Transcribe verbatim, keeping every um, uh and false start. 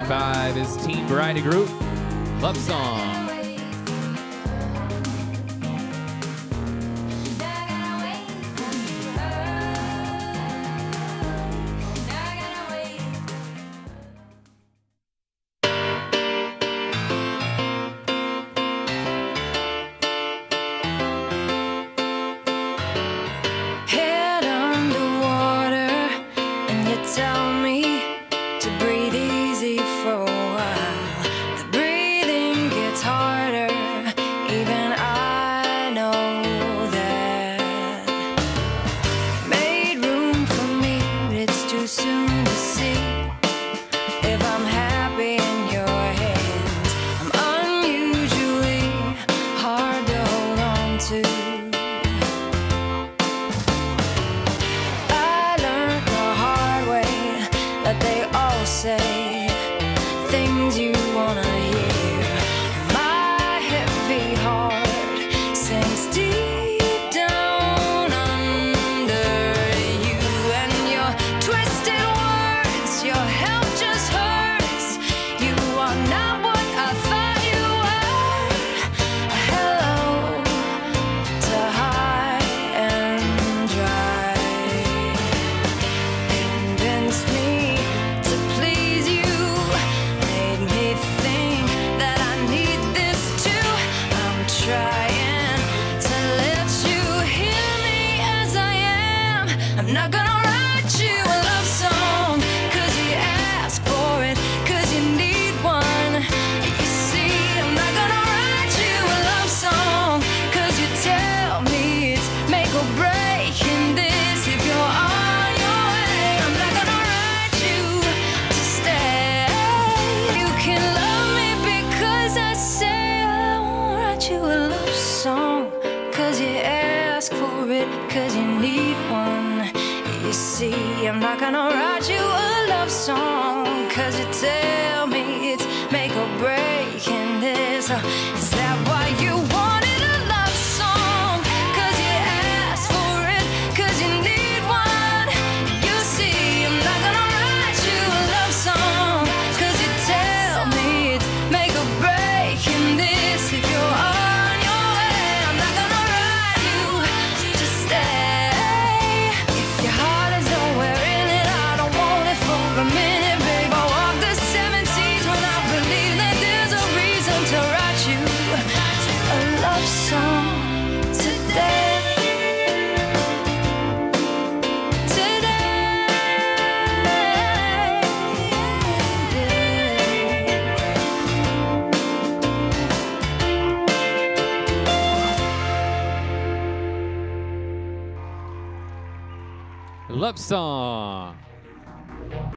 five is Teen Variety Group, Love Song. Tell me to breathe easy for a while. The breathing gets harder, even I know that. Made room for me, but it's too soon to see if I'm happy in your hands. I'm unusually hard to hold on to. That they all say things you wanna hear. My heavy heart sinks deep down under you, and your twisted words, your help just hurts. You are not what I thought you were. Hello to high and dry. Convince me I'm not gonna write you a love song, cause you ask for it, cause you need one. You see, I'm not gonna write you a love song, cause you tell me it's make or break in this. If you're on your way, I'm not gonna write you to stay. You can love me because I say I won't write you a love song, cause you ask for it, cause you need one. You see, I'm not gonna write you a love song, cause you tell me it's make or break in this. Is that why you wanted a love song? Cause you asked for it, cause you need one. You see, I'm not gonna write you a love song, cause you tell me it's make or break in this. If you're on your way, I'm not gonna write you to stay. A minute, babe, I walk the seven seas when I believe that there's a reason to write you a love song today. Love Song.